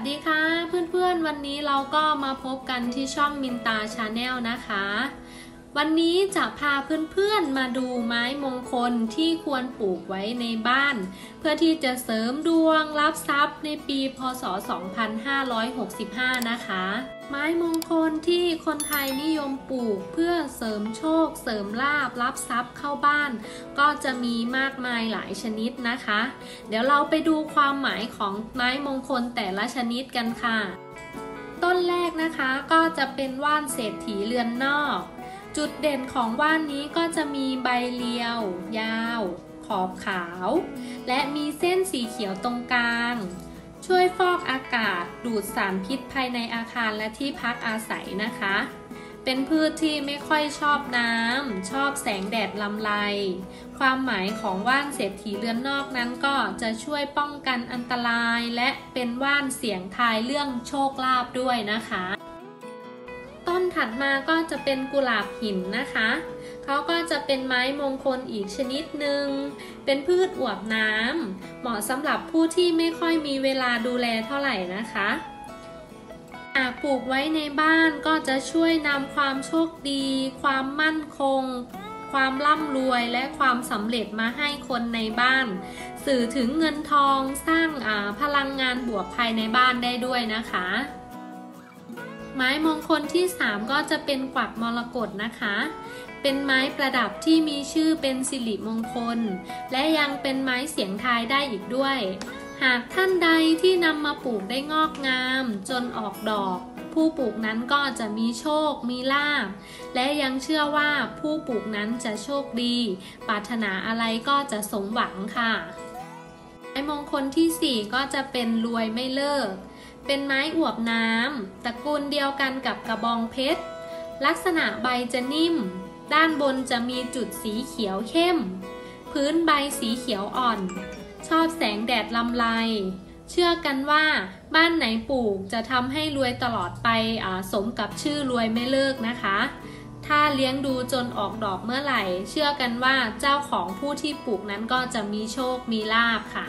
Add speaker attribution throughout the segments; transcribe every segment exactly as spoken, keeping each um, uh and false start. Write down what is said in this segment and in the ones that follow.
Speaker 1: ดีค่ะเพื่อนๆวันนี้เราก็มาพบกันที่ช่องมินตาชาแนลนะคะวันนี้จะพาเพื่อนๆมาดูไม้มงคลที่ควรปลูกไว้ในบ้านเพื่อที่จะเสริมดวงรับทรัพย์ในปีพ.ศ. สองพันห้าร้อยหกสิบห้านะคะไม้มงคลที่คนไทยนิยมปลูกเพื่อเสริมโชคเสริมลาภรับทรัพย์เข้าบ้านก็จะมีมากมายหลายชนิดนะคะเดี๋ยวเราไปดูความหมายของไม้มงคลแต่ละชนิดกันค่ะต้นแรกนะคะก็จะเป็นว่านเศรษฐีเรือนนอกจุดเด่นของว่านนี้ก็จะมีใบเรียวยาวขอบขาวและมีเส้นสีเขียวตรงกลางช่วยฟอกอากาศดูดสารพิษภายในอาคารและที่พักอาศัยนะคะเป็นพืชที่ไม่ค่อยชอบน้ำชอบแสงแดดลำไรความหมายของว่านเศรษฐีเรือนนอกนั้นก็จะช่วยป้องกันอันตรายและเป็นว่านเสี่ยงทายเรื่องโชคลาภด้วยนะคะต้นถัดมาก็จะเป็นกุหลาบหินนะคะเขาก็จะเป็นไม้มงคลอีกชนิดหนึ่งเป็นพืชอวบน้ำเหมาะสำหรับผู้ที่ไม่ค่อยมีเวลาดูแลเท่าไหร่นะคะหากปลูกไว้ในบ้านก็จะช่วยนำความโชคดีความมั่นคงความร่ำรวยและความสำเร็จมาให้คนในบ้านสื่อถึงเงินทองสร้างพลังงานบวกภายในบ้านได้ด้วยนะคะไม้มงคลที่สามก็จะเป็นกวักมรกตนะคะเป็นไม้ประดับที่มีชื่อเป็นสิริมงคลและยังเป็นไม้เสียงทายได้อีกด้วยหากท่านใดที่นำมาปลูกได้งอกงามจนออกดอกผู้ปลูกนั้นก็จะมีโชคมีลาภและยังเชื่อว่าผู้ปลูกนั้นจะโชคดีปรารถนาอะไรก็จะสมหวังค่ะไม้มงคลที่สี่ก็จะเป็นรวยไม่เลิกเป็นไม้อวบน้ำตระกูลเดียวกันกับกระบองเพชรลักษณะใบจะนิ่มด้านบนจะมีจุดสีเขียวเข้มพื้นใบสีเขียวอ่อนชอบแสงแดดลำไรเชื่อกันว่าบ้านไหนปลูกจะทำให้รวยตลอดไปสมกับชื่อรวยไม่เลิกนะคะถ้าเลี้ยงดูจนออกดอกเมื่อไหร่เชื่อกันว่าเจ้าของผู้ที่ปลูกนั้นก็จะมีโชคมีลาภค่ะ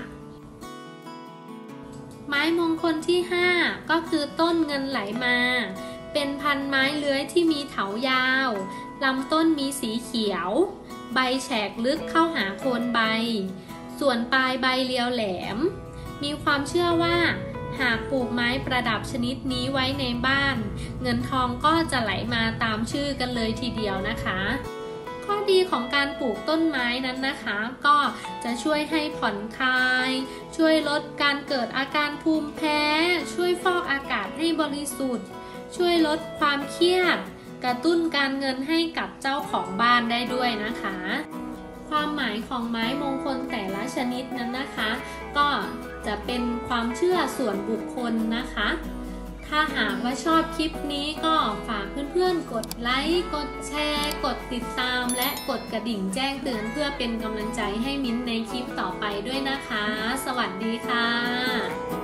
Speaker 1: ไม้มงคลที่ห้าก็คือต้นเงินไหลมาเป็นพันไม้เลื้อยที่มีเถายาวลำต้นมีสีเขียวใบแฉกลึกเข้าหาโคนใบส่วนปลายใบเรียวแหลมมีความเชื่อว่าหากปลูกไม้ประดับชนิดนี้ไว้ในบ้านเงินทองก็จะไหลมาตามชื่อกันเลยทีเดียวนะคะข้อดีของการปลูกต้นไม้นั้นนะคะก็จะช่วยให้ผ่อนคลายช่วยลดการเกิดอาการภูมิแพ้ช่วยฟอกอากาศให้บริสุทธิ์ช่วยลดความเครียดกระตุ้นการเงินให้กับเจ้าของบ้านได้ด้วยนะคะความหมายของไม้มงคลแต่ละชนิดนั้นนะคะก็จะเป็นความเชื่อส่วนบุคคลนะคะถ้าหากว่าชอบคลิปนี้ก็ฝากเพื่อนๆกดไลค์กดแชร์กดติดตามและกดกระดิ่งแจ้งเตือนเพื่อเป็นกำลังใจให้มิ้นในคลิปต่อไปด้วยนะคะสวัสดีค่ะ